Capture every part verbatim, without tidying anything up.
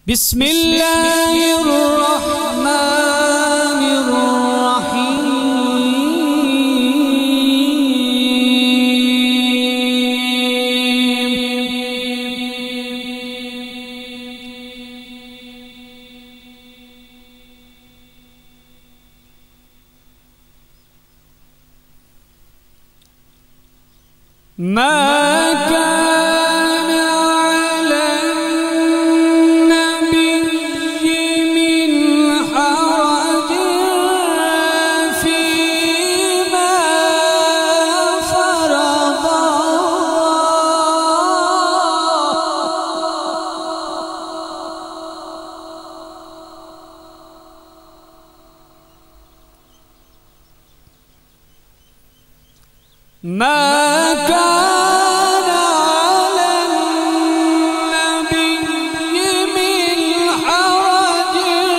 بسم الله الرحمن الرحيم. ما كان على النبي من حرج فيما فرض ما كان على النبي من حرج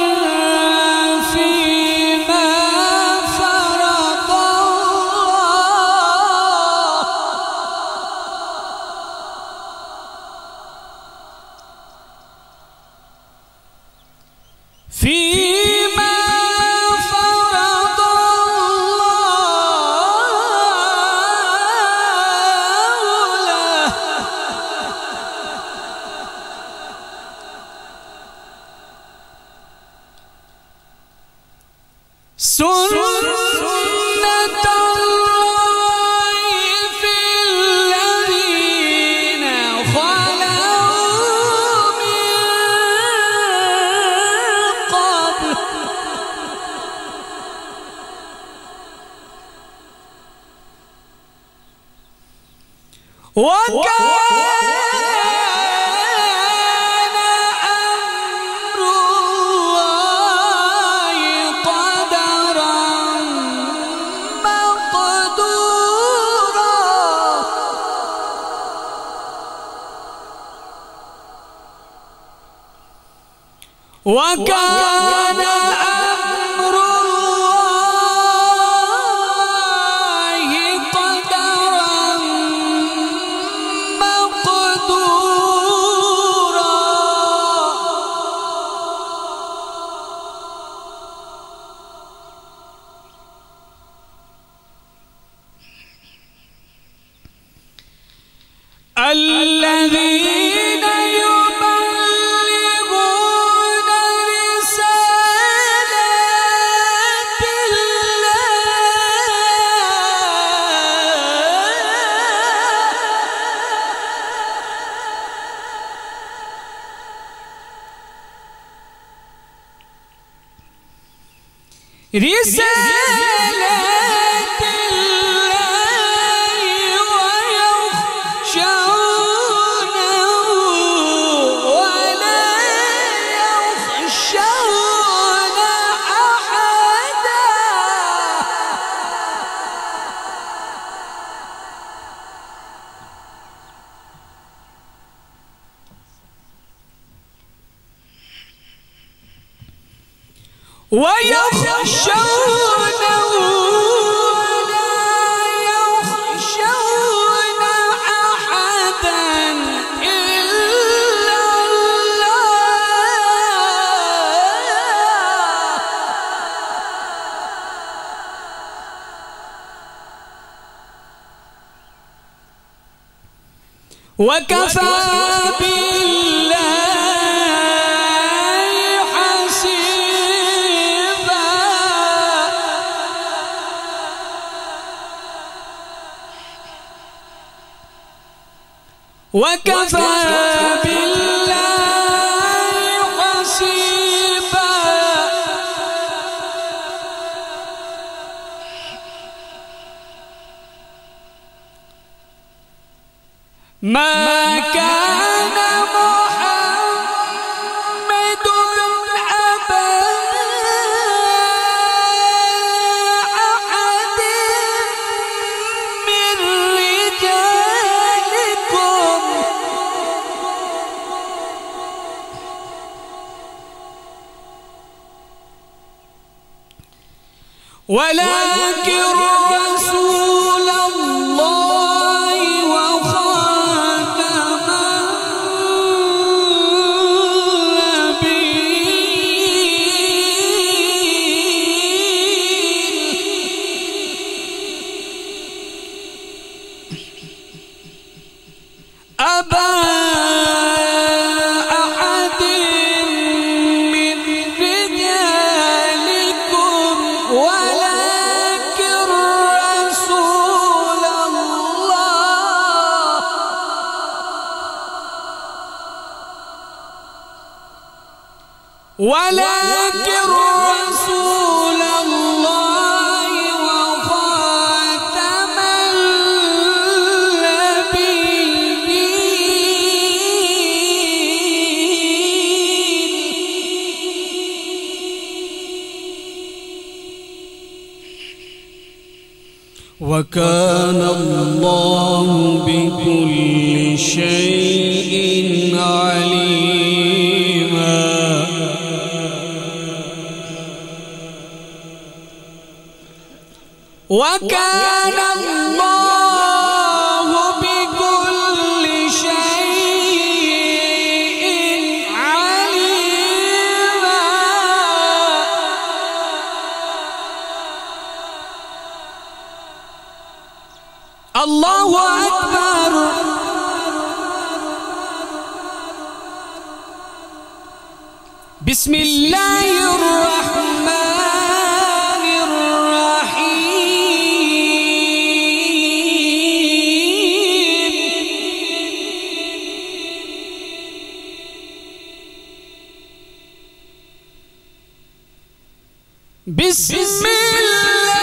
فيما فرض الله فيما فرض سنة الله في الذين خلوا من قبل وكان أمر الله قدرا مقدورا وكان أمر الله قدرا مقدورا الذين يبلغون رسالات الله رسالات الله ويخشونه ولا يخشون أحدا ويخشونه ولا يخشون أحدا إلا الله وكفى بالله حسيبا وكفى بالله حسيبا ما كان محمد أبا أحد من رجالكم ولكن رسول الله وخاتم ولكن رسول الله وخاتم النبيين وكان الله بكل شيء عليما. وكان الله بكل شيء عليما. الله أكبر. بسم الله الرحمن الرحيم. بسم الله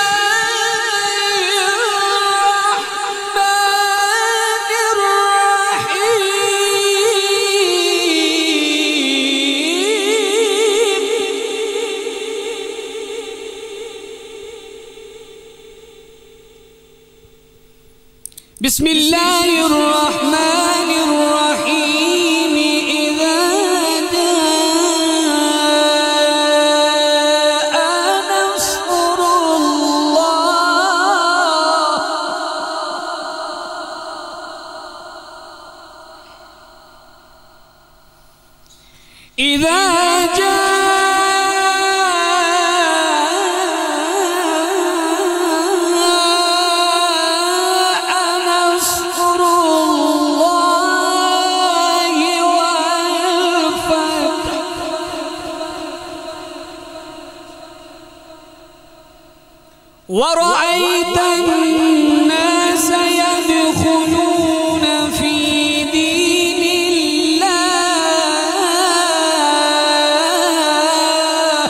بسم الله الرحمن الرحيم. إذا جاء نصر الله إذا جاء ورأيت الناس يدخلون في دين الله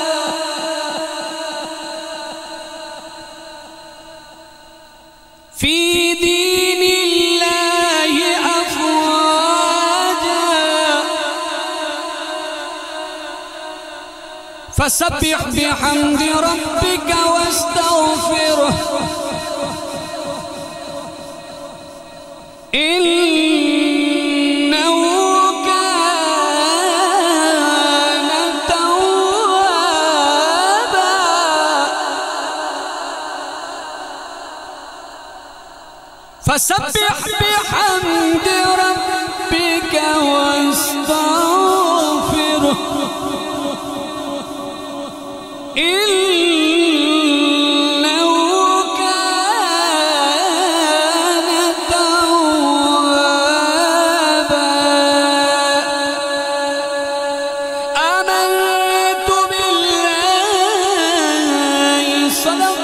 في دين الله أفواجا فسبح بحمد ربك واستغفره إنه كان توابا. فسبح بحمد ربك واستغفره إنه كان توابا. آمنت بالله صدق